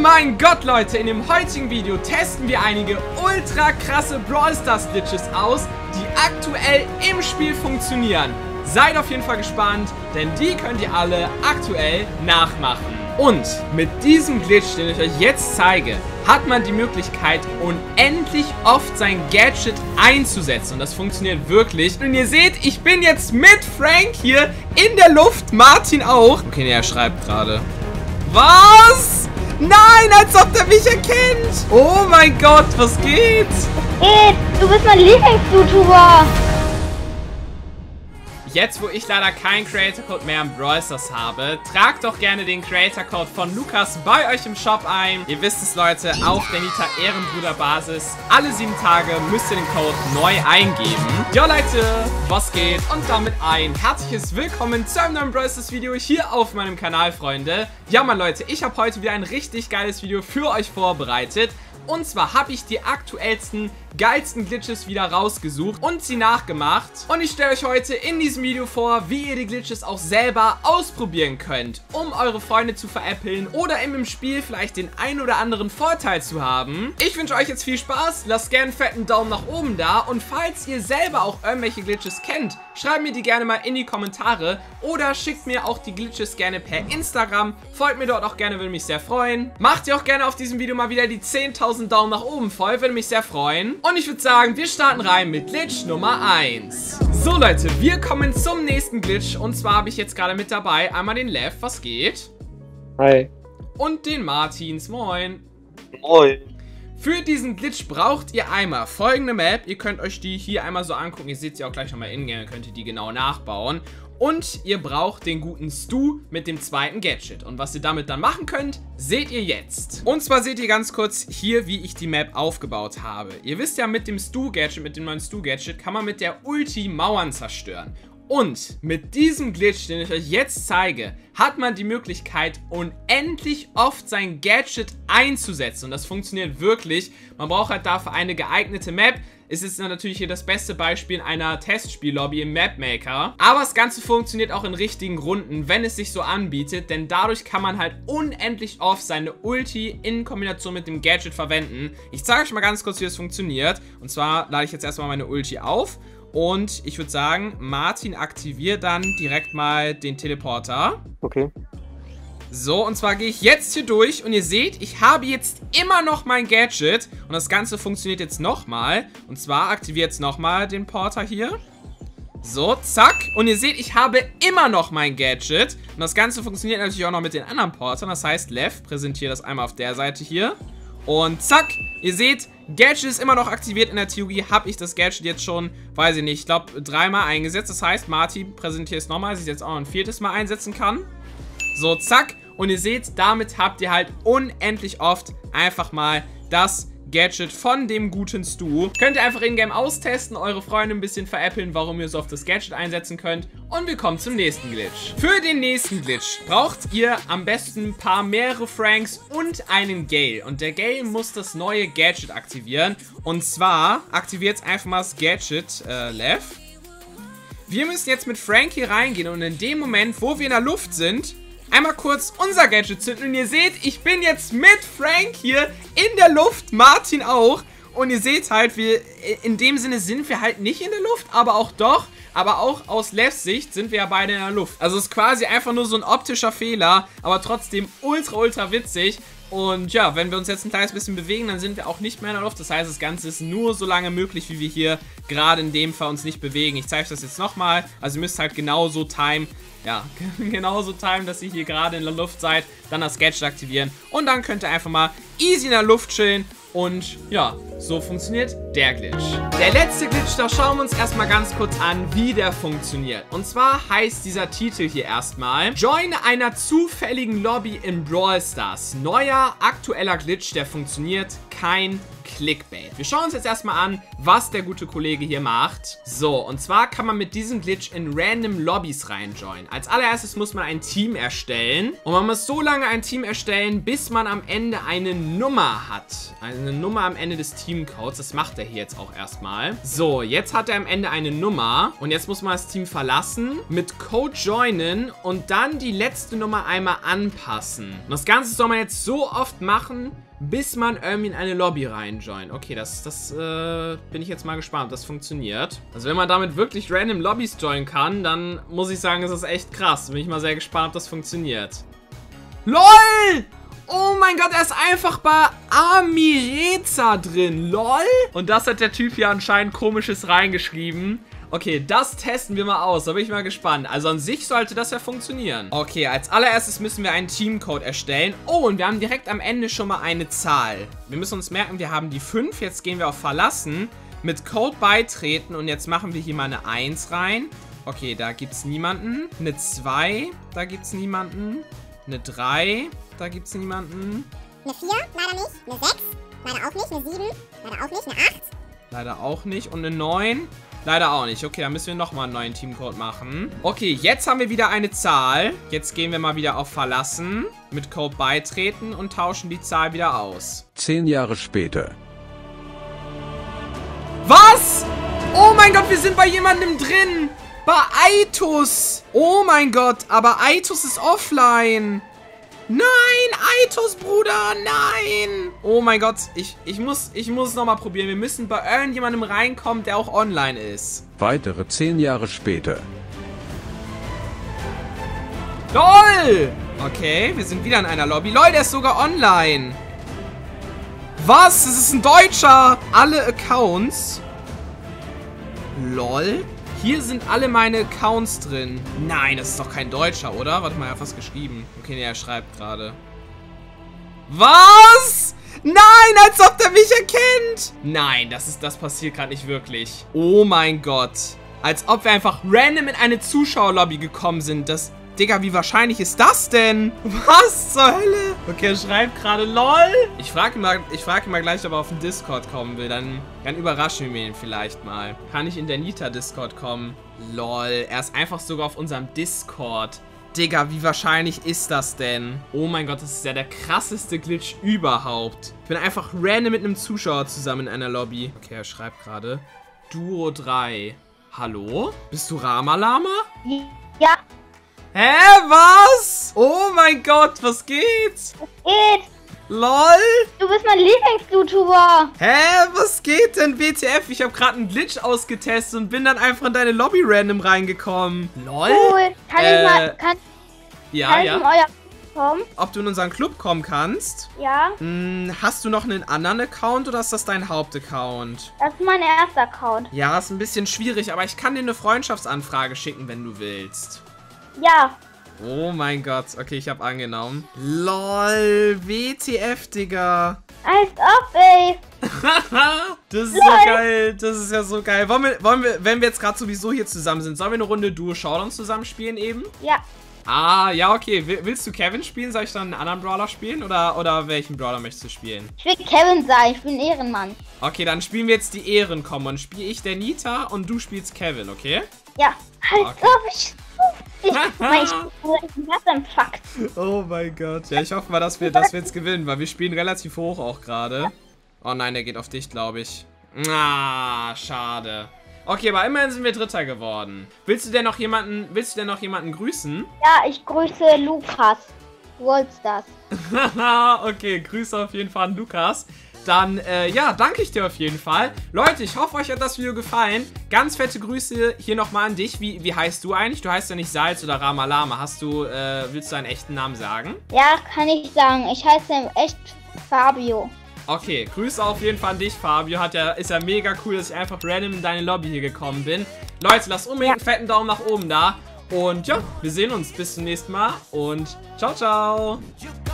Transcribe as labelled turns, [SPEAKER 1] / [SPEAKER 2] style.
[SPEAKER 1] mein Gott, Leute, in dem heutigen Video testen wir einige ultra krasse Brawl Stars Glitches aus, die aktuell im Spiel funktionieren. Seid auf jeden Fall gespannt, denn die könnt ihr alle aktuell nachmachen. Und mit diesem Glitch, den ich euch jetzt zeige, hat man die Möglichkeit, unendlich oft sein Gadget einzusetzen. Und das funktioniert wirklich. Und ihr seht, ich bin jetzt mit Frank hier in der Luft. Martin auch. Okay, er schreibt gerade. Was? Nein, als ob der mich erkennt. Oh mein Gott, was geht?
[SPEAKER 2] Hey, du bist mein Lieblings-YouTuber.
[SPEAKER 1] Jetzt, wo ich leider keinen Creator-Code mehr im Brawl Stars habe, tragt doch gerne den Creator-Code von Lukas bei euch im Shop ein. Ihr wisst es, Leute, auf der Nita Ehrenbruder-Basis. Alle 7 Tage müsst ihr den Code neu eingeben. Ja, Leute, was geht? Und damit ein herzliches Willkommen zu einem neuen Brawl Stars Video hier auf meinem Kanal, Freunde. Ja, Mann, Leute, ich habe heute wieder ein richtig geiles Video für euch vorbereitet. Und zwar habe ich die aktuellsten, geilsten Glitches wieder rausgesucht und sie nachgemacht. Und ich stelle euch heute in diesem Video vor, wie ihr die Glitches auch selber ausprobieren könnt, um eure Freunde zu veräppeln oder im Spiel vielleicht den ein oder anderen Vorteil zu haben. Ich wünsche euch jetzt viel Spaß, lasst gerne einen fetten Daumen nach oben da und falls ihr selber auch irgendwelche Glitches kennt, schreibt mir die gerne mal in die Kommentare oder schickt mir auch die Glitches gerne per Instagram. Folgt mir dort auch gerne, würde mich sehr freuen. Macht ihr auch gerne auf diesem Video mal wieder die 10.000 Daumen nach oben voll, würde mich sehr freuen. Und ich würde sagen, wir starten rein mit Glitch Nummer 1. So, Leute, wir kommen zum nächsten Glitch. Und zwar habe ich jetzt gerade mit dabei einmal den Lev, was geht?
[SPEAKER 3] Hi.
[SPEAKER 1] Und den Martins, moin.
[SPEAKER 3] Moin.
[SPEAKER 1] Für diesen Glitch braucht ihr einmal folgende Map. Ihr könnt euch die hier einmal so angucken. Ihr seht sie auch gleich nochmal in-game, könnt ihr die genau nachbauen. Und ihr braucht den guten Stu mit dem zweiten Gadget. Und was ihr damit dann machen könnt, seht ihr jetzt. Und zwar seht ihr ganz kurz hier, wie ich die Map aufgebaut habe. Ihr wisst ja, mit dem Stu-Gadget, mit dem neuen Stu-Gadget, kann man mit der Ulti Mauern zerstören. Und mit diesem Glitch, den ich euch jetzt zeige, hat man die Möglichkeit, unendlich oft sein Gadget einzusetzen. Und das funktioniert wirklich. Man braucht halt dafür eine geeignete Map. Es ist natürlich hier das beste Beispiel in einer Testspiellobby im Mapmaker. Aber das Ganze funktioniert auch in richtigen Runden, wenn es sich so anbietet. Denn dadurch kann man halt unendlich oft seine Ulti in Kombination mit dem Gadget verwenden. Ich zeige euch mal ganz kurz, wie das funktioniert. Und zwar lade ich jetzt erstmal meine Ulti auf. Und ich würde sagen, Martin aktiviert dann direkt mal den Teleporter.
[SPEAKER 3] Okay.
[SPEAKER 1] So, und zwar gehe ich jetzt hier durch und ihr seht, ich habe jetzt immer noch mein Gadget. Und das Ganze funktioniert jetzt nochmal. Und zwar aktiviert jetzt nochmal den Porter hier. So, zack. Und ihr seht, ich habe immer noch mein Gadget. Und das Ganze funktioniert natürlich auch noch mit den anderen Portern. Das heißt, Lev präsentiert das einmal auf der Seite hier. Und zack, ihr seht, Gadget ist immer noch aktiviert. In der Theorie habe ich das Gadget jetzt schon, weiß ich nicht, ich glaube 3-mal eingesetzt. Das heißt, Martin präsentiert es nochmal, dass ich es jetzt auch noch ein 4. Mal einsetzen kann. So, zack. Und ihr seht, damit habt ihr halt unendlich oft einfach mal das Gadget von dem guten Stu. Könnt ihr einfach in-game austesten, eure Freunde ein bisschen veräppeln, warum ihr so oft das Gadget einsetzen könnt. Und wir kommen zum nächsten Glitch. Für den nächsten Glitch braucht ihr am besten mehrere Franks und einen Gale. Und der Gale muss das neue Gadget aktivieren. Und zwar aktiviert jetzt einfach mal das Gadget, Lev. Wir müssen jetzt mit Frank hier reingehen und in dem Moment, wo wir in der Luft sind, einmal kurz unser Gadget zünden. Und ihr seht, ich bin jetzt mit Frank hier in der Luft, Martin auch. Und ihr seht halt, in dem Sinne sind wir halt nicht in der Luft, aber auch doch. Aber auch aus Levs Sicht sind wir ja beide in der Luft. Also es ist quasi einfach nur so ein optischer Fehler, aber trotzdem ultra witzig. Und ja, wenn wir uns jetzt ein kleines bisschen bewegen, dann sind wir auch nicht mehr in der Luft. Das heißt, das Ganze ist nur so lange möglich, wie wir hier gerade in dem Fall uns nicht bewegen. Ich zeige euch das jetzt nochmal. Also ihr müsst halt genauso timen, dass ihr hier gerade in der Luft seid, dann das Gadget aktivieren und dann könnt ihr einfach mal easy in der Luft chillen. Und ja, so funktioniert der Glitch. Der letzte Glitch, da schauen wir uns erstmal ganz kurz an, wie der funktioniert. Und zwar heißt dieser Titel hier erstmal: Joine einer zufälligen Lobby in Brawl Stars. Neuer, aktueller Glitch, der funktioniert. Kein Clickbait. Wir schauen uns jetzt erstmal an, was der gute Kollege hier macht. So, und zwar kann man mit diesem Glitch in random Lobbys reinjoinen. Als allererstes muss man ein Team erstellen. Und man muss so lange ein Team erstellen, bis man am Ende eine Nummer hat. Eine Nummer am Ende des Teamcodes. Das macht er hier jetzt auch erstmal. So, jetzt hat er am Ende eine Nummer. Und jetzt muss man das Team verlassen, mit Code joinen und dann die letzte Nummer einmal anpassen. Und das Ganze soll man jetzt so oft machen, bis man irgendwie in eine Lobby reinjoint. Okay, das bin ich jetzt mal gespannt, ob das funktioniert. Also wenn man damit wirklich random Lobbys joinen kann, dann muss ich sagen, ist das echt krass. Bin ich mal sehr gespannt, ob das funktioniert. LOL! Oh mein Gott, er ist einfach bei Amireza drin. LOL! Und das hat der Typ hier anscheinend Komisches reingeschrieben. Okay, das testen wir mal aus. Da bin ich mal gespannt. Also an sich sollte das ja funktionieren. Okay, als allererstes müssen wir einen Teamcode erstellen. Oh, und wir haben direkt am Ende schon mal eine Zahl. Wir müssen uns merken, wir haben die 5. Jetzt gehen wir auf Verlassen. Mit Code beitreten. Und jetzt machen wir hier mal eine 1 rein. Okay, da gibt es niemanden. Eine 2, da gibt es niemanden. Eine 3, da gibt es niemanden.
[SPEAKER 3] Eine 4, leider nicht. Eine 6, leider auch nicht. Eine 7, leider auch nicht. Eine 8.
[SPEAKER 1] Leider auch nicht. Und eine 9, leider auch nicht. Okay, dann müssen wir nochmal einen neuen Teamcode machen. Okay, jetzt haben wir wieder eine Zahl. Jetzt gehen wir mal wieder auf Verlassen. Mit Code beitreten und tauschen die Zahl wieder aus.
[SPEAKER 4] 10 Jahre später.
[SPEAKER 1] Was? Oh mein Gott, wir sind bei jemandem drin. Bei Aitus. Oh mein Gott, aber Aitus ist offline. Nein, Aitus, Bruder, nein. Oh mein Gott, ich muss nochmal probieren. Wir müssen bei irgendjemandem reinkommen, der auch online ist.
[SPEAKER 4] Weitere 10 Jahre später.
[SPEAKER 1] LOL! Okay, wir sind wieder in einer Lobby. LOL, der ist sogar online. Was? Das ist ein Deutscher. Alle Accounts. LOL. Hier sind alle meine Accounts drin. Nein, das ist doch kein Deutscher, oder? Warte mal, er hat was geschrieben. Okay, nee, er schreibt gerade. Was? Nein, als ob der mich erkennt. Nein, das passiert gerade nicht wirklich. Oh mein Gott. Als ob wir einfach random in eine Zuschauerlobby gekommen sind. Digga, wie wahrscheinlich ist das denn? Was zur Hölle? Okay, er schreibt gerade LOL. Ich frage ihn mal gleich, ob er auf den Discord kommen will. Dann überraschen wir ihn vielleicht mal. Kann ich in der Nita-Discord kommen? LOL, er ist einfach sogar auf unserem Discord. Digga, wie wahrscheinlich ist das denn? Oh mein Gott, das ist ja der krasseste Glitch überhaupt. Ich bin einfach random mit einem Zuschauer zusammen in einer Lobby. Okay, er schreibt gerade Duo 3. Hallo? Bist du Ramalama?
[SPEAKER 2] Ja,
[SPEAKER 1] Hä, was? Oh mein Gott, was geht?
[SPEAKER 2] geht.
[SPEAKER 1] LOL?
[SPEAKER 2] Du bist mein Lieblings-YouTuber.
[SPEAKER 1] Hä, was geht denn, WTF? Ich habe gerade einen Glitch ausgetestet und bin dann einfach in deine Lobby random reingekommen. LOL?
[SPEAKER 2] Cool. Kann ich
[SPEAKER 1] Ja.
[SPEAKER 2] in euer kommen?
[SPEAKER 1] Ob du in unseren Club kommen kannst?
[SPEAKER 2] Ja,
[SPEAKER 1] Hast du noch einen anderen Account oder ist das dein Hauptaccount?
[SPEAKER 2] das ist mein erster Account.
[SPEAKER 1] Ja, ist ein bisschen schwierig, aber ich kann dir eine Freundschaftsanfrage schicken, wenn du willst.
[SPEAKER 2] Ja,
[SPEAKER 1] Oh mein Gott. Okay, ich habe angenommen. LOL, WTF, Digga.
[SPEAKER 2] als ob, ey.
[SPEAKER 1] Das ist so geil. Das ist ja so geil. Wollen wir, wenn wir jetzt gerade sowieso hier zusammen sind, sollen wir eine Runde Duo Showdown zusammen spielen eben?
[SPEAKER 2] Ja,
[SPEAKER 1] Ah, ja, okay. Willst du Kevin spielen? Soll ich dann einen anderen Brawler spielen? Oder welchen Brawler möchtest du spielen?
[SPEAKER 2] ich will Kevin sein. Ich bin ein Ehrenmann.
[SPEAKER 1] Okay, dann spielen wir jetzt die Ehrenkombo. Dann spiele ich der Nita und du spielst Kevin, okay?
[SPEAKER 2] Ja, als
[SPEAKER 1] Okay.
[SPEAKER 2] ob ich bin ein Fakt.
[SPEAKER 1] Oh mein Gott. Ja, ich hoffe mal, dass wir jetzt gewinnen, weil wir spielen relativ hoch auch gerade. Oh nein, der geht auf dich, glaube ich. Ah, schade. Okay, aber immerhin sind wir Dritter geworden. Willst du denn noch jemanden grüßen?
[SPEAKER 2] Ja, ich grüße Lukas. Du wolltest das.
[SPEAKER 1] Okay, Grüße auf jeden Fall an Lukas. Dann, ja, danke ich dir auf jeden Fall. Leute, ich hoffe, euch hat das Video gefallen. Ganz fette Grüße hier nochmal an dich. Wie heißt du eigentlich? Du heißt ja nicht Salz oder Ramalama. Willst du einen echten Namen sagen?
[SPEAKER 2] Ja, kann ich sagen. Ich heiße echt Fabio.
[SPEAKER 1] Okay, Grüße auf jeden Fall an dich, Fabio. Ist ja mega cool, dass ich einfach random in deine Lobby hier gekommen bin. Leute, lasst unbedingt einen fetten Daumen nach oben da. Und ja, wir sehen uns bis zum nächsten Mal. Und ciao, ciao.